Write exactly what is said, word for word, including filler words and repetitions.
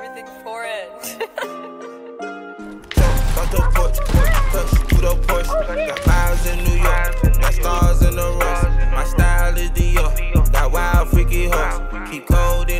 everything for it. Got the porch, push to the Porsche. Got miles in New York, got stars in the rust. My style is Dior, got wild freaky horse. Keep cold in